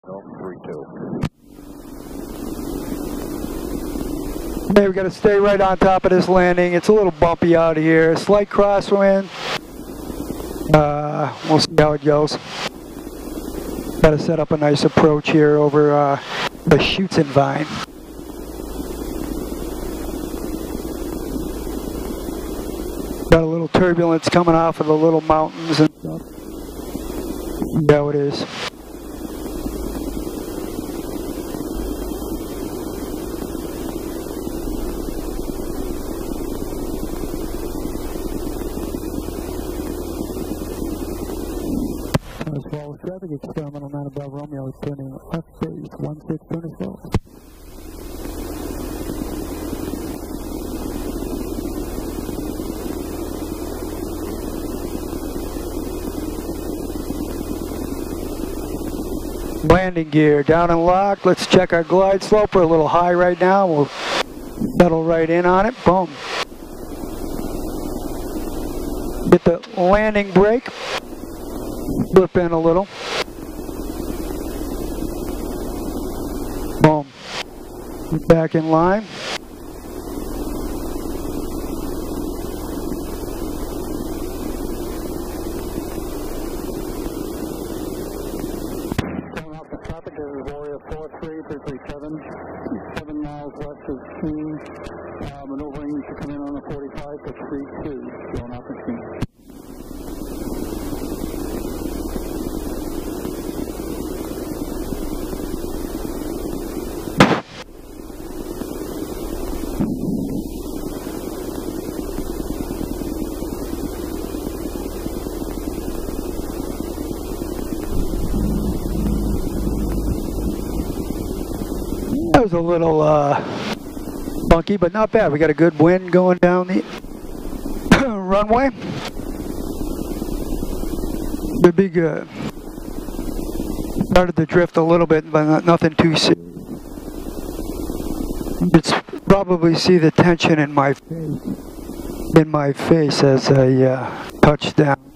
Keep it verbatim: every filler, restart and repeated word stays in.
three two. Hey, we got to stay right on top of this landing. It's a little bumpy out here. Slight crosswind. Uh, we'll see how it goes. Got to set up a nice approach here over uh, the shoots and vine. Got a little turbulence coming off of the little mountains and stuff. There it is. As well as traffic, experimental nine above Romeo is turning left base, one six twenty-four. Landing gear down and locked. Let's check our glide slope. We're a little high right now. We'll settle right in on it. Boom. Get the landing brake. Flip in a little. Boom. Get back in line. Traffic is Warrior four three three three seven, seven miles west of Keene, uh, maneuvering to come in on the forty-five to three two, going out to Keene. That was a little uh, funky, but not bad. We got a good wind going down the runway. Should be good. Started to drift a little bit, but not, nothing too serious. You could probably see the tension in my face, in my face as I uh, touched down.